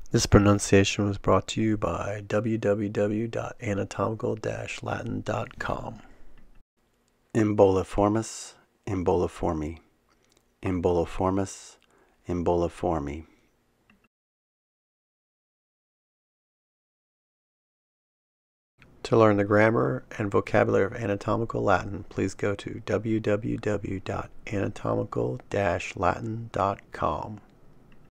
This pronunciation was brought to you by www.anatomical-latin.com. Emboliformis, emboliformi, emboliformis, emboliformi. To learn the grammar and vocabulary of anatomical Latin, please go to www.anatomical-latin.com.